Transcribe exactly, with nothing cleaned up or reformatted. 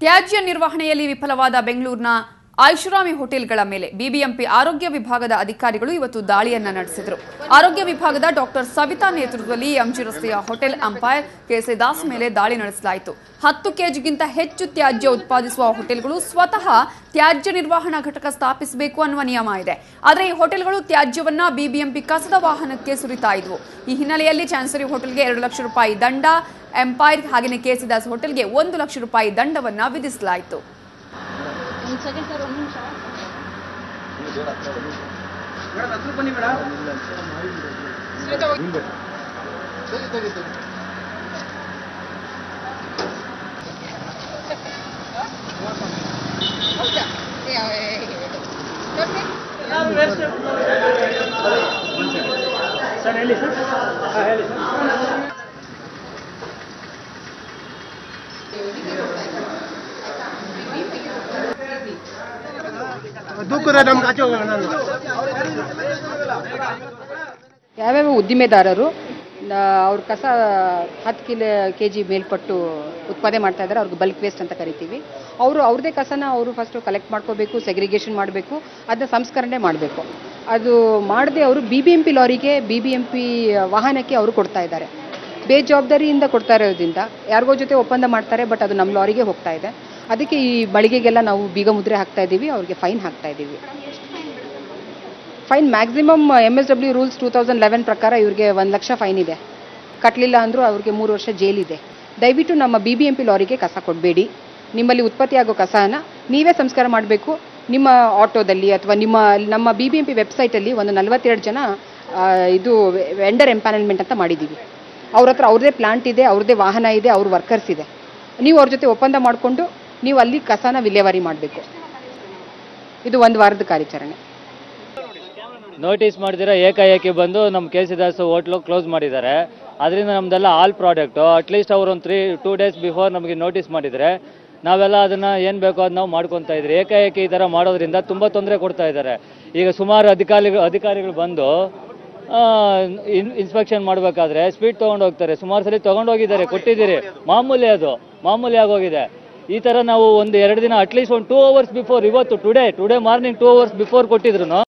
ತ್ಯಾಜ್ಯ ನಿರ್ವಹಣೆಯಲ್ಲಿ ವಿಫಲವಾದ ಬೆಂಗಳೂರಿನ ಐಷಾರಾಮಿ ಹೋಟೆಲ್ಗಳ ಮೇಲೆ ಬಿಬಿಎಂಪಿ ಆರೋಗ್ಯ ವಿಭಾಗದ ಅಧಿಕಾರಿಗಳು ಇವತ್ತು ದಾಳಿಯನ್ನ ನಡೆಸಿದರು. ಆರೋಗ್ಯ ವಿಭಾಗದ ಡಾಕ್ಟರ್ ಸವಿತಾ ನೇತೃತ್ವದಲ್ಲಿ ಎಂಜಿ ರಸ್ತೆಯ ಹೋಟೆಲ್ ಅಂಪೈರ್ ಕೆಸಿ ದಾಸ್ ಮೇಲೆ ದಾಳಿ ನಡೆಸಲಾಯಿತು. ಹತ್ತು ಕೆಜಿಗಿಂತ ಹೆಚ್ಚು ತ್ಯಾಜ್ಯ ಉತ್ಪಾದಿಸುವ ಹೋಟೆಲ್ಗಳು ಸ್ವತಃ ತ್ಯಾಜ್ಯ ನಿರ್ವಹಣಾ ಘಟಕ ಸ್ಥಾಪಿಸಬೇಕು ಅನ್ನುವ ನಿಯಮ ಇದೆ. ಆದರೆ ಈ ಹೋಟೆಲ್ಗಳು ತ್ಯಾಜ್ಯವನ್ನ ಬಿಬಿಎಂಪಿ ಕಸದ ವಾಹನಕ್ಕೆ ಸುರಿತಾ ಇದ್ವು. ಈ ಹಿನ್ನೆಲೆಯಲ್ಲಿ ಚಾನ್ಸರಿ ಹೋಟೆಲ್ಗೆ ಎರಡು ಲಕ್ಷ ರೂಪಾಯಿ ದಂಡ, ಎಂಪೈರ್ ಹಾಗೆಯೇ ಕೆಸಿ ದಾಸ್ ಹೋಟೆಲ್ಗೆ ಒಂದು ಲಕ್ಷ ರೂಪಾಯಿ ದಂಡವನ್ನ ವಿಧಿಸಲಾಯಿತು. ಸರ್ ಹೇಳಿ ಸರ್ ಹಾಂ ಹೇಳಿ ಸರ್ ಯಾವ್ಯಾವ ಉದ್ದಿಮೆದಾರರು ಅವ್ರ ಕಸ ಹತ್ತು ಕಿಲೋ ಕೆ ಜಿ ಮೇಲ್ಪಟ್ಟು ಉತ್ಪಾದನೆ ಮಾಡ್ತಾ ಇದ್ದಾರೆ, ಅವ್ರಿಗೆ ಬಲ್ಕ್ ವೇಸ್ಟ್ ಅಂತ ಕರಿತೀವಿ. ಅವರು ಅವ್ರದೇ ಕಸನ ಅವರು ಫಸ್ಟು ಕಲೆಕ್ಟ್ ಮಾಡ್ಕೋಬೇಕು, ಸೆಗ್ರಿಗೇಷನ್ ಮಾಡಬೇಕು, ಅದನ್ನ ಸಂಸ್ಕರಣೆ ಮಾಡಬೇಕು. ಅದು ಮಾಡದೆ ಅವರು ಬಿ ಬಿ ಎಂ ಪಿ ಲಾರಿಗೆ, ಬಿ ಬಿ ಎಂ ಪಿ ವಾಹನಕ್ಕೆ ಅವರು ಕೊಡ್ತಾ ಇದ್ದಾರೆ. ಬೇಜವಾಬ್ದಾರಿಯಿಂದ ಕೊಡ್ತಾ ಇರೋದ್ರಿಂದ ಯಾರಿಗೋ ಜೊತೆ ಒಪ್ಪಂದ ಮಾಡ್ತಾರೆ, ಬಟ್ ಅದು ನಮ್ಮ ಲಾರಿಗೆ ಹೋಗ್ತಾ ಇದೆ. ಅದಕ್ಕೆ ಈ ಮಳಿಗೆಗೆಲ್ಲ ನಾವು ಬೀಗ ಮುದ್ರೆ ಹಾಕ್ತಾ ಇದ್ದೀವಿ, ಅವ್ರಿಗೆ ಫೈನ್ ಹಾಕ್ತಾ ಇದ್ದೀವಿ. Fine maximum M S W rules two thousand eleven ಪ್ರಕಾರ ಇವ್ರಿಗೆ ಒಂದು ಲಕ್ಷ ಫೈನ್ ಇದೆ. ಕಟ್ಟಲಿಲ್ಲ ಅಂದರೂ ಅವ್ರಿಗೆ ಮೂರು ವರ್ಷ ಜೈಲಿದೆ. ದಯವಿಟ್ಟು ನಮ್ಮ ಬಿ ಬಿ ಎಂ ಪಿ ಲಾರಿಗೆ ಕಸ ಕೊಡಬೇಡಿ. ನಿಮ್ಮಲ್ಲಿ ಉತ್ಪತ್ತಿಯಾಗೋ ಕಸನ ನೀವೇ ಸಂಸ್ಕಾರ ಮಾಡಬೇಕು. ನಿಮ್ಮ ಆಟೋದಲ್ಲಿ ಅಥವಾ ನಿಮ್ಮ ನಮ್ಮ ಬಿ ಬಿ ಎಂ ಪಿ ವೆಬ್ಸೈಟಲ್ಲಿ ಒಂದು ನಲವತ್ತೆರಡು ಜನ ಇದು ವೆಂಡರ್ ಎಂಪ್ಯಾನಲ್ಮೆಂಟ್ ಅಂತ ಮಾಡಿದ್ದೀವಿ. ಅವ್ರ ಹತ್ರ ಅವ್ರದ್ದೇ ಪ್ಲಾಂಟ್ ಇದೆ, ಅವ್ರದ್ದೇ ವಾಹನ ಇದೆ, ಅವ್ರ ವರ್ಕರ್ಸ್ ಇದೆ. ನೀವು ಅವ್ರ ಜೊತೆ ಒಪ್ಪಂದ ಮಾಡಿಕೊಂಡು ನೀವು ಅಲ್ಲಿ ಕಸನ ವಿಲೇವಾರಿ ಮಾಡಬೇಕು. ಇದು ಒಂದು ವಾರದ ಕಾರ್ಯಾಚರಣೆ. ನೋಟಿಸ್ ಮಾಡಿದಿರ ಏಕಾಏಕಿ ಬಂದು ನಮ್ಮ ಕೆಸಿ ದಾಸ್ ಹೋಟ್ಲು ಕ್ಲೋಸ್ ಮಾಡಿದ್ದಾರೆ. ಅದರಿಂದ ನಮ್ದೆಲ್ಲ ಆಲ್ ಪ್ರಾಡಕ್ಟು ಅಟ್ಲೀಸ್ಟ್ ಅವರು ಒಂದು ತ್ರೀ ಟೂ ಡೇಸ್ ಬಿಫೋರ್ ನಮಗೆ ನೋಟಿಸ್ ಮಾಡಿದರೆ ನಾವೆಲ್ಲ ಅದನ್ನು ಏನು ಬೇಕೋ ಅದು ನಾವು ಮಾಡ್ಕೊತಾ ಇದ್ರಿ. ಏಕಾಏಕಿ ಈ ಥರ ಮಾಡೋದ್ರಿಂದ ತುಂಬ ತೊಂದರೆ ಕೊಡ್ತಾ ಇದ್ದಾರೆ. ಈಗ ಸುಮಾರು ಅಧಿಕಾರಿಗಳು ಅಧಿಕಾರಿಗಳು ಬಂದು ಇನ್ಸ್ಪೆಕ್ಷನ್ ಮಾಡಬೇಕಾದ್ರೆ ಸ್ಪೀಡ್ ತೊಗೊಂಡು ಹೋಗ್ತಾರೆ. ಸುಮಾರು ಸಲ ತೊಗೊಂಡೋಗಿದ್ದಾರೆ, ಕೊಟ್ಟಿದ್ದೀರಿ, ಮಾಮೂಲಿ ಅದು ಮಾಮೂಲಿ ಆಗೋಗಿದೆ. ಈ ಥರ ನಾವು ಒಂದು ಎರಡು ದಿನ ಅಟ್ಲೀಸ್ಟ್ ಒಂದು ಟೂ ಅವರ್ಸ್ ಬಿಫೋರ್, ಇವತ್ತು today today morning two hours before ಕೊಟ್ಟಿದ್ರು